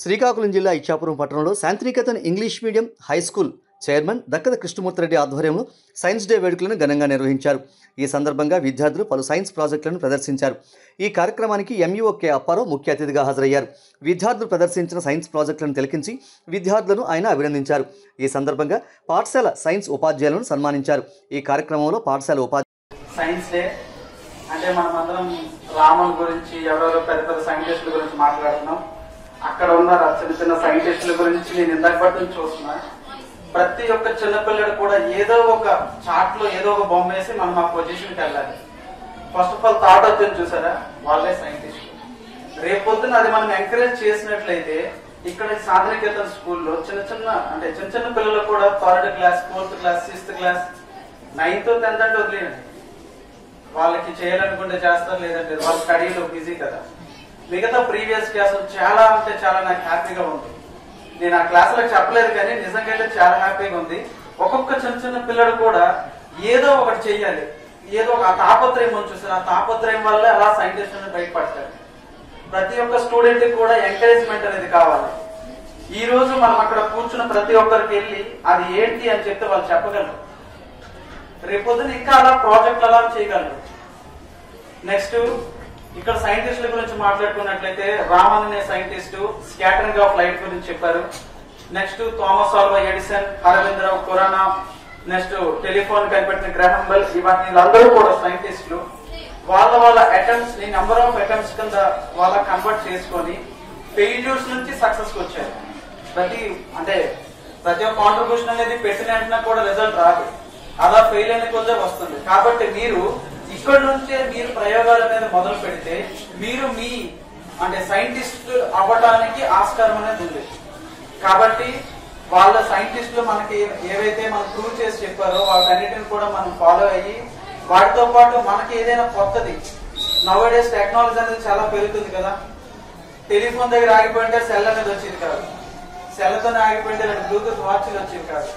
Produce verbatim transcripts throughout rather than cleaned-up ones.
శ్రీకాకుళం జిల్లా ఇచ్చాపురం పట్టణంలో Shantiniketan English medium high school chairman దక్కద కృష్ణమూర్తిరెడ్డి ఆధ్వర్యంలో సైన్స్ డే వేడుకలను ఘనంగా నిర్వహించారు. ఈ సందర్భంగా విద్యార్థులు పలు సైన్స్ ప్రాజెక్టులను ప్రదర్శించారు. ఈ కార్యక్రమానికి ఎంఈఓ కె అప్పారావు ముఖ్య అతిథిగా హాజరయ్యారు. విద్యార్థులు ప్రదర్శించిన సైన్స్ ప్రాజెక్టులను తిలకించి విద్యార్థులను ఆయన అభినందించారు. ఈ సందర్భంగా పాఠశాల సైన్స్ ఉపాధ్యాయులను సన్మానించారు. ఈ కార్యక్రమంలో పాఠశాల ఉపాధ్యాయులు సైన్స్ డే అంటే మనమందరం రామన్ గురించి ఎవరెవరో పెద్ద పెద్ద సైంటిస్టుల గురించి మాట్లాడుతున్నాం. అక్కడ ఉన్న చిన్న చిన్న సైంటిస్టుల గురించి నేను ఇందాకటి నుంచి చూస్తున్నా. ప్రతి ఒక్క చిన్నపిల్లడు కూడా ఏదో ఒక చార్ట్ లో ఏదో ఒక బొమ్మ వేసి మనం ఆ పొజిషన్కి వెళ్ళాలి. ఫస్ట్ ఆఫ్ ఆల్ థాట్ వచ్చింది చూసారా, వాళ్ళే సైంటిస్ట్. రేపొద్దున అది మనం ఎంకరేజ్ చేసినట్లయితే ఇక్కడ శాంతినికేతన్ స్కూల్లో చిన్న చిన్న అంటే చిన్న చిన్న పిల్లలు కూడా third class, fourth class, sixth class, ninth tenth అంటే వదిలేయండి, వాళ్ళకి చేయాలనుకుంటే చేస్తారు, లేదంటే వాళ్ళ స్టడీలో బిజీ కదా. మిగతా ప్రీవియస్ క్లాసులు చాలా అంటే చాలా నాకు హ్యాపీగా ఉంది. నేను ఆ క్లాసులకు చెప్పలేదు కానీ నిజంగా అయితే చాలా హ్యాపీగా ఉంది. ఒక్కొక్క చిన్న చిన్న పిల్లడు కూడా ఏదో ఒకటి చెయ్యాలి, ఏదో ఒక తాపత్రయం ఉంది చూసారు, ఆ తాపత్రయం వల్ల అలా సైంటిస్ట్ అని బయటపడతారు. ప్రతి ఒక్క స్టూడెంట్ కి కూడా ఎంకరేజ్మెంట్ అనేది కావాలి. ఈ రోజు మనం అక్కడ కూర్చున్న ప్రతి ఒక్కరికి వెళ్ళి అది ఏంటి అని చెప్తే వాళ్ళు చెప్పగలరు. రేపొద్దున ఇంకా అలా ప్రాజెక్ట్ అలా చేయగలరు. నెక్స్ట్ ఇక్కడ సైంటిస్టుల గురించి మాట్లాడుకున్నట్లయితే రామన్ అనే సైంటిస్ట్ స్కాటరింగ్ ఆఫ్ లైట్ గురించి చెప్పారు. Next Thomas Alva Edison, Aravind Rao Khurana, next telephone కనిపెట్టిన గ్రహం బెల్, ఇవన్నీ వీళ్ళందరూ కూడా సైంటిస్టులు. వాళ్ళ వాళ్ళ అటెంప్ట్స్ ని నెంబర్ ఆఫ్ అటెంప్ట్స్ కింద వాళ్ళ కన్వర్ట్ చేసుకొని ఫెయిల్యూర్స్ నుంచి సక్సెస్ కి వచ్చారు. ప్రతి అంటే ప్రతి ఒక్క కాంట్రిబ్యూషన్ అనేది పెట్టిన వెంటనే కూడా రిజల్ట్ రాదు, అలా ఫెయిల్ అయిన కొద్దే వస్తుంది. కాబట్టి మీరు ఇక్కడ నుంచే మీరు ప్రయోగాల మీద మొదలు పెడితే మీరు మీ అంటే సైంటిస్ట్ అవ్వడానికి ఆస్కారం అనేది ఉంది. కాబట్టి వాళ్ళ సైంటిస్టులు మనకి ఏవైతే మనం ప్రూవ్ చేసి చెప్పారో వాటన్నిటిని కూడా మనం ఫాలో అయ్యి వాటితో పాటు మనకి ఏదైనా కొత్తది, నవ్ డేస్ టెక్నాలజీ అనేది చాలా పెరుగుతుంది కదా. టెలిఫోన్ దగ్గర ఆగిపోయింటే సెల్ అనేది వచ్చేది కాదు, సెల్తోనే ఆగిపోయింటే బ్లూటూత్ వాచ్లు వచ్చేది కాదు,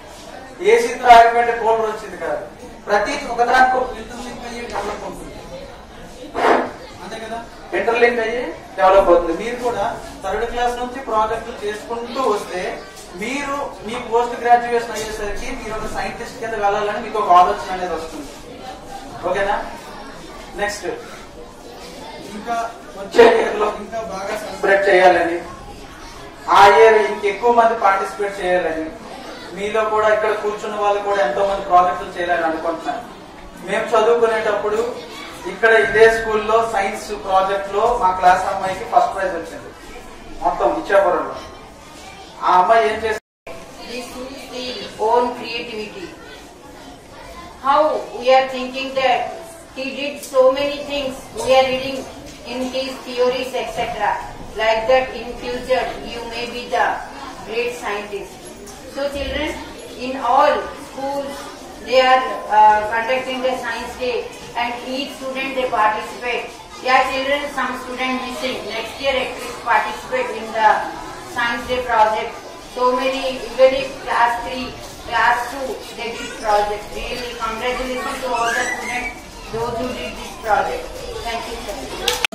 ఏసీతో ఆగిపోయింటే కూలర్ వచ్చేది కాదు. ప్రతి ఒకదానికి ఒక ఇంటర్లింక్ అయ్యి డెవలప్ అవుతుంది, అంతే కదా, ఇంటర్లింక్ అయ్యి డెవలప్ అవుతుంది. మీరు కూడా థర్డ్ క్లాస్ నుంచి ప్రాజెక్టులు చేసుకుంటూ వస్తే మీరు మీ పోస్ట్ గ్రాడ్యుయేషన్ అయ్యేసరికి మీరు ఒక సైంటిస్ట్ కింద వెళ్ళాలని మీకు ఒక ఆలోచన అనేది వస్తుంది. ఓకేనా? నెక్స్ట్ ఇంకా వచ్చే ఇయర్ లో ఇంకా బాగా సెలబ్రేట్ చేయాలని, ఆ ఇయర్ ఇంకెక్కువ మంది పార్టిసిపేట్ చేయాలని, మీలో కూడా ఇక్కడ కూర్చున్న వాళ్ళు కూడా ఎంతో మంది ప్రాజెక్టులు చేయాలని అనుకుంటున్నాను. మేము చదువుకునేటప్పుడు ఇక్కడ ఇదే స్కూల్లో సైన్స్ ప్రాజెక్ట్ లో మా క్లాస్ అమ్మాయికి ఫస్ట్ ప్రైజ్ వచ్చింది మొత్తం ఇచ్చాపురంలో. ఆ అమ్మాయి ఏం చేసింది, own creativity. How we are thinking that he did so many things, we are reading in his theories et cetera. Like that in future you may be the great scientist. So children, in all schools they are uh, conducting the science day and each student they participate. Yeah children, some student missing, next year at least participate in the science day project. So many, even if class three, class two, they did project. Really congratulations to all the students, those who did this project. Thank you sir.